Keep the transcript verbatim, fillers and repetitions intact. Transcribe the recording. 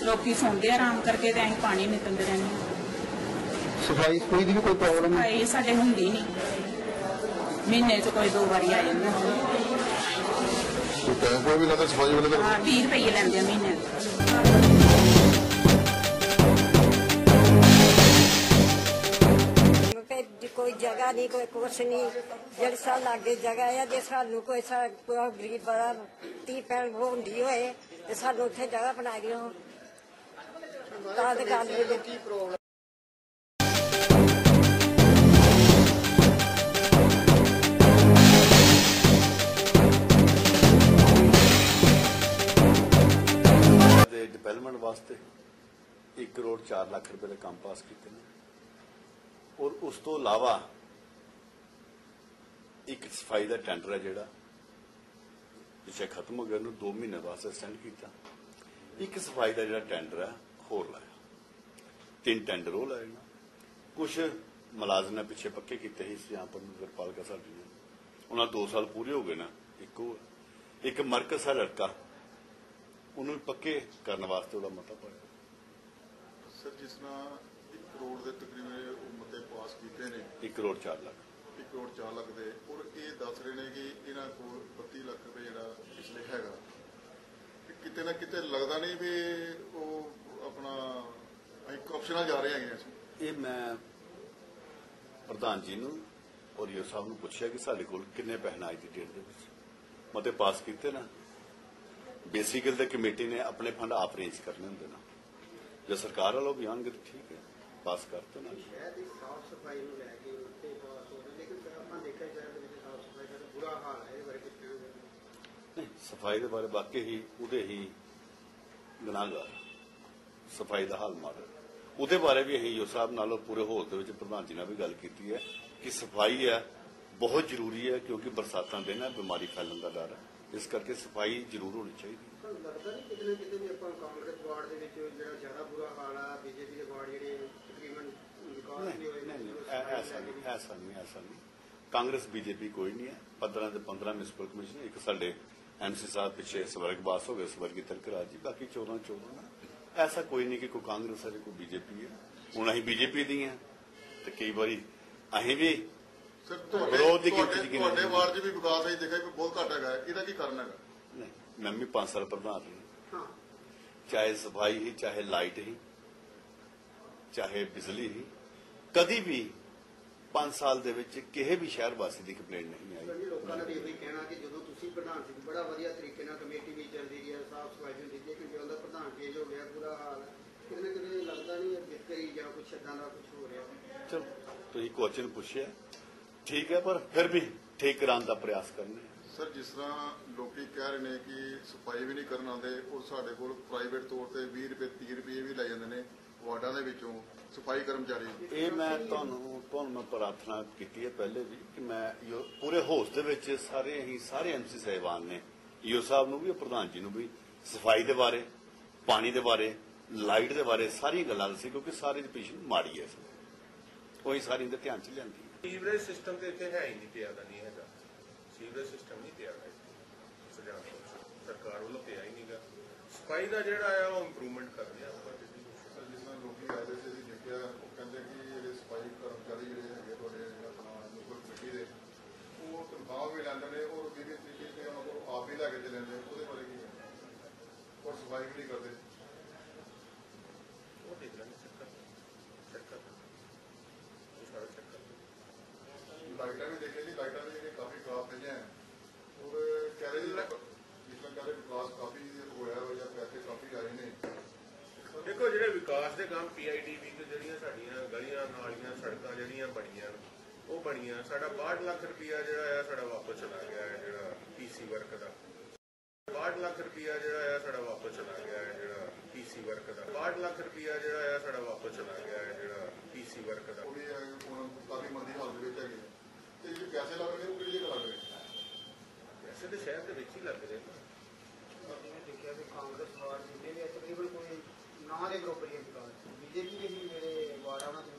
लोग सौंदे आराम करके ते असीं पानी निकलते रहने। सफाई सफाई की भी कोई प्रॉब्लम सफाई साडे हुंदी नहीं, महीने च कोई दो बारी आ जांदा। कोई भी लगता सफाई वाले हाँ बीस रुपये लैंदे महीने। कोई जगह नहीं, कोई कुछ नहीं, जेह्ड़े साल लागे जगह है जे सानू कोई गरीब बड़ा धी भैन होंदी होए ते सानू उत्थे जगह बनाई देओ तां ते गल। डिवेलपमेंट वास्ते एक करोड़ चार लाख रुपए के काम पास किए और उस तो इलावा एक सफाई का टेंडर है जिहड़ा पिछे खत्म हो गया, दो महीने वास्ते एक्सटेंड किया। एक सफाई का जिहड़ा टेंडर है होर लाया, तीन टेंडर वो लाए ना। कुछ मुलाजम ने पिछे पक्के किए यहाँ पर नगरपालिका साडी ने, उन्होंने दो साल पूरे हो गए ना। एक एक मरकज है लड़का उन्होंने पक्के करने वास्ते वह मता पाया। सर जिस तरह एक करोड़ के तकरीबन मते पास किए ने, एक करोड़ चार लाख एक करोड़ चार लाख दे, और ये दस रहे हैं कि इन्हों को बत्ती लाख रुपए जो पिछले हैगा किते ना किते लगता नहीं भी वो अपना करप्शन जा रहे हैं। ये मैं प्रधान जी नूं और यो साहब नूं पुछया कि साडे कोल किन्ने पैसे अज की डेट दे विच मते पास किए ना। बेसिकल तो कमेटी ने अपने फंड आप अरेंज करने होंगे ना, जो सरकार वालों भी आएंगे तो ठीक है पास करते ना। नहीं सफाई के बारे बाकी ही उदे ही गुनाहगार सफाई का हाल माड़ा उहदे बारे भी अं यो साहब नालों पूरे होल दे प्रधान जी ने भी गल की है कि सफाई है बहुत जरूरी है, क्योंकि बरसातां दिन है बीमारी फैलन का डर है, इस करके सफाई जरूर होनी चाहिए। लगता नहीं कितने कितने भी अपन कांग्रेस वार्ड दे विच जेड़ा ज्यादा बुरा हाल है, बीजेपी के वार्ड जेडे तकरीबन विकास नहीं होए। नहीं ऐसा नहीं ऐसा नहीं ऐसा नहीं कांग्रेस बीजेपी कोई नहीं है। पंद्रह से पंद्रह म्यूनसिपल कमिश्नर एक साडे एमसी साहब पिछे स्वर्गवास हो गए, स्वर्गीय तिलकराज जी, बाकी चौदह चौदह। ऐसा कोई नहीं कि कोई कांग्रेस है कोई बीजेपी है। हुण असीं बीजेपी दी हैं ते कई बारी असीं भी विरोध की वार्ड च भी विकास असीं देखा बहुत घट है, इहदा की कारण है? नहीं मैं भी पांच साल प्रधान रही, चाहे सफाई ही, चाहे लाइट ही, चाहे बिजली ही, कभी भी पांच साल दे विच किसी भी शहर वासी की कंप्लेंट नहीं आई। लोगों का यही कहना कि जो तुसीं प्रधान सी बड़ा वधिया तरीके नाल कमेटी भी चलती रही है, साफ सफाई भी होंदी, लेकिन जो प्रधान चेंज हो गया बुरा हाल है, कितने कितने लगता नहीं है बितकरी या कुछ इदां दा कुछ हो रहा। चलो तुसीं क्वेश्चन पुछिआ ठीक है, पर फिर भी ठीक कराने का प्रयास करने। सर जिस तरह लोग कह रहे हैं कि सफाई भी नहीं करना आते और साढ़े को प्राइवेट तौर पर भी रुपये तीह रुपये भी लै जाते हैं वार्डा के विचों सफाई कर्मचारी। ये मैं तुहानूं मैं प्रार्थना की है पहले भी कि मैं पूरे होश के सारे ही सारे एम सी साहिबान ने ईओ साहब नूं भी प्रधान जी नूं भी सफाई के बारे, पानी के बारे, लाइट के बारे सारी गल्लां दसी, क्योंकि सारी पोजीशन माड़ी है, वही सारी इहदे ध्यान च लिआंदी। सीवरेज सिस्टम तो इतने है ही नहीं पिया नहीं है, सीवरेज सिस्टम नहीं पिया सरकार वालों पिया ही नहीं। सफाई का जोड़ा है वो इंप्रूवमेंट कर रहे हैं। जिस तरह लोग आए थे देखा वो कहते कि सफाई कर्मचारी जोड़े है अपना लोकल कमेटी के वो तनख्वाह भी लैंदे ने और भी तरीके से आप भी लैके चले जाते वो बारे की और सफाई भी नहीं करते। लाइटा भी देखे जी, लाइटा भी काफी खराब पई हैं और कह रहे जिसमें कह रहे विकास काफी होया या पैसे काफी आए ने। देखो जो विकास के काम पी आई डी भी जो साडियां गलियां नालियां सड़कां जिहड़ियां बणियां वो बणियां साडा बाहठ लाख रुपया जो है साडा वापस चला गया है, जो पीसी वर्क का बाहठ लाख रुपया जो है साडा वापस चला गया है, जो पीसी वर्क का बाहठ लाख रुपया जो है साडा वापस चला गया है, जो पीसी वर्क का काफी मंदी हालत में है। पैसे लग रहे हैं लग रहे पैसे तो शहर के ही लग रहे हैं। देखा कि कांग्रेस वार्ड जिन्हें भी तकरीबन कोई ना के बरोबर ही विकास बीजेपी के भी मेरे वार्ड